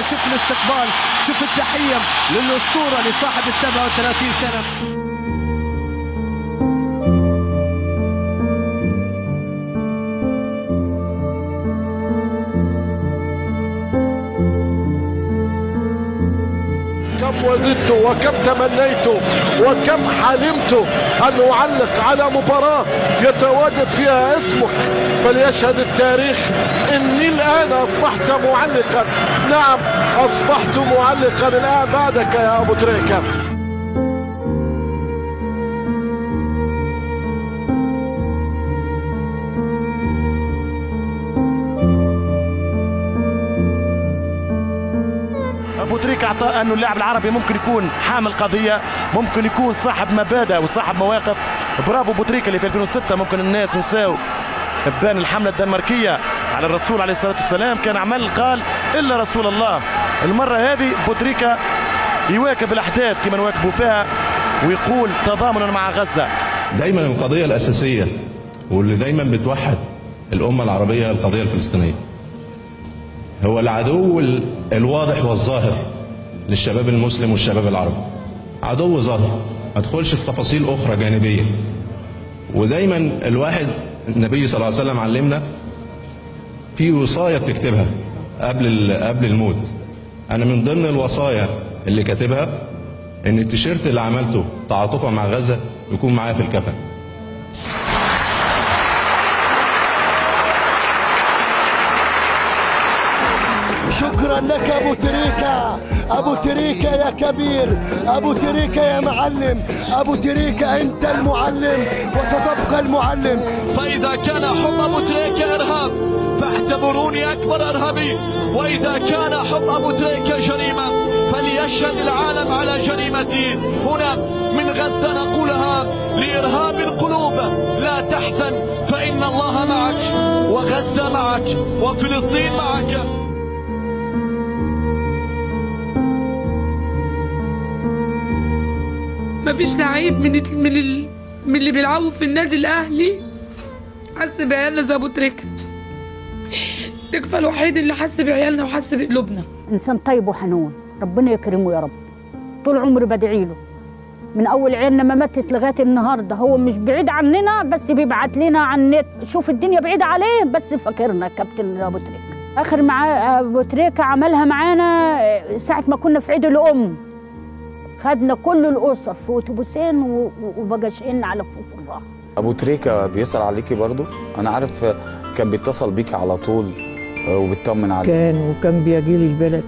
شوف الاستقبال، شوف التحية للأسطورة لصاحب ال 37 سنة. كم وددت وكم تمنيت وكم حلمت أن أعلق على مباراة يتواجد فيها اسمك، فليشهد التاريخ إني الآن أصبحت معلقا. نعم أصبحت معلقا الآن بعدك يا أبو تريكة. أبو تريكة أعطى أنه اللاعب العربي ممكن يكون حامل قضية، ممكن يكون صاحب مبادئ وصاحب مواقف. برافو أبو تريكة اللي في 2006 ممكن الناس ينساو ابان الحملة الدنماركية على الرسول عليه الصلاة والسلام، كان عمل قال إلا رسول الله. المرة هذه أبو تريكة يواكب الأحداث كما نواكبوا فيها ويقول تضامنا مع غزة. دايما القضية الأساسية واللي دايما بتوحد الأمة العربية القضية الفلسطينية. هو العدو الواضح والظاهر للشباب المسلم والشباب العربي، عدو ظاهر ما تدخلش في تفاصيل أخرى جانبية. ودايما الواحد النبي صلى الله عليه وسلم علمنا في وصاية بتكتبها قبل الموت. أنا من ضمن الوصايا اللي كاتبها إن التيشيرت اللي عملته تعاطفا مع غزة يكون معايا في الكفن. شكرا لك أبو تريكة، أبو تريكة يا كبير، أبو تريكة يا معلم، أبو تريكة أنت المعلم وستبقى المعلم. فإذا كان حب أبو تريكة إرهاب فاعتبروني أكبر إرهابي، وإذا كان حب أبو تريكة جريمة فليشهد العالم على جريمتي. هنا من غزة نقولها لإرهاب القلوب: لا تحزن فإن الله معك، وغزة معك، وفلسطين معك. مفيش لعيب من اللي بيلعبوا في النادي الاهلي حس بعيالنا زي ابو تريكة. تكفى الوحيد اللي حس بعيالنا وحس بقلوبنا. انسان طيب وحنون، ربنا يكرمه يا رب. طول عمري بدعي له من اول عيالنا ما ماتت لغايه النهارده. هو مش بعيد عننا بس بيبعت لنا على النت. شوف الدنيا بعيده عليه بس فاكرنا كابتن ابو تريكة. اخر مع ابو تريكة عملها معانا ساعه ما كنا في عيد الام، خدنا كل الاسر في اتوبيسين وبجاشين على فوق الراحه. ابو تريكة بيسأل عليكي برضو، انا عارف كان بيتصل بيكي على طول وبيطمن عليك. وكان بيجي لي البلد.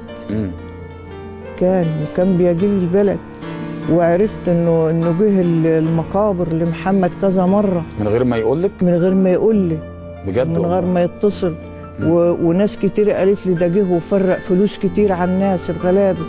كان بيجي لي البلد، وعرفت انه جه المقابر لمحمد كذا مره من غير ما يقول لك؟ من غير ما يقول لي بجد، من غير ما يتصل. وناس كتير قالت لي ده جه وفرق فلوس كتير على الناس الغلابه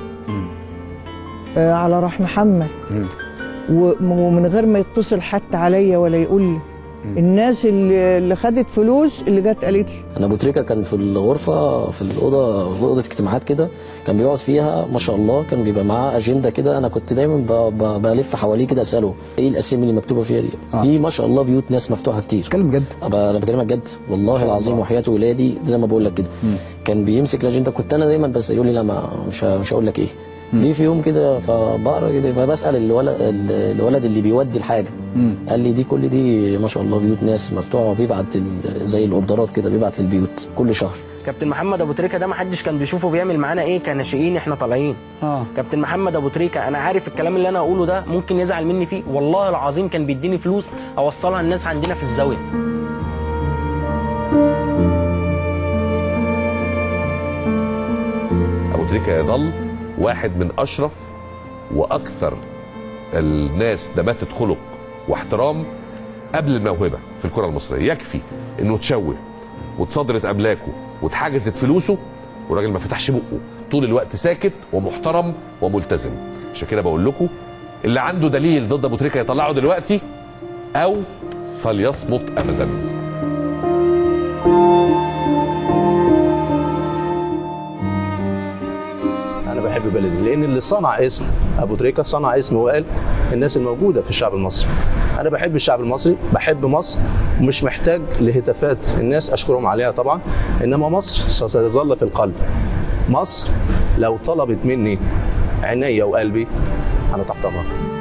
على راح محمد. ومن غير ما يتصل حتى عليا ولا يقول لي. الناس اللي خدت فلوس اللي جت قالت لي. انا ابو تريكة كان في الغرفه في اوضه اجتماعات كده، كان بيقعد فيها ما شاء الله، كان بيبقى معاه اجنده كده. انا كنت دايما بلف حواليه كده اساله ايه الاسامي اللي مكتوبه فيها دي. دي ما شاء الله بيوت ناس مفتوحه كتير. اتكلم جد، انا بكلمك جد والله العظيم وحياه ولادي زي ما بقول لك كده. كان بيمسك الاجنده، كنت انا دايما بس يقول لي لا مش هقول لك ايه. ليه في يوم كده فبقرا كده فبسال الولد اللي بيودي الحاجه، قال لي كل دي ما شاء الله بيوت ناس مفتوحه، وبيبعت زي الاوردرات كده، بيبعت للبيوت كل شهر. كابتن محمد ابو تريكة ده ما حدش كان بيشوفه بيعمل معانا ايه كناشئين احنا طالعين. كابتن محمد ابو تريكة انا عارف الكلام اللي انا اقوله ده ممكن يزعل مني فيه، والله العظيم كان بيديني فلوس اوصلها الناس عندنا في الزاويه. ابو تريكة يظل واحد من اشرف واكثر الناس دماثة خلق واحترام قبل الموهبه في الكره المصريه. يكفي انه تشوه واتصدرت املاكه واتحجزت فلوسه والراجل ما فتحش بقه، طول الوقت ساكت ومحترم وملتزم. عشان كده بقول لكم اللي عنده دليل ضد ابو تريكة يطلعه دلوقتي او فليصمت ابدا. أنا بحب بلدي لأن اللي صنع اسم أبو تريكة صنع اسم وقال الناس الموجودة في الشعب المصري. أنا بحب الشعب المصري، بحب مصر، ومش محتاج لهتافات الناس أشكرهم عليها طبعا، إنما مصر ستظل في القلب. مصر لو طلبت مني عينيا وقلبي انا تحت امرها.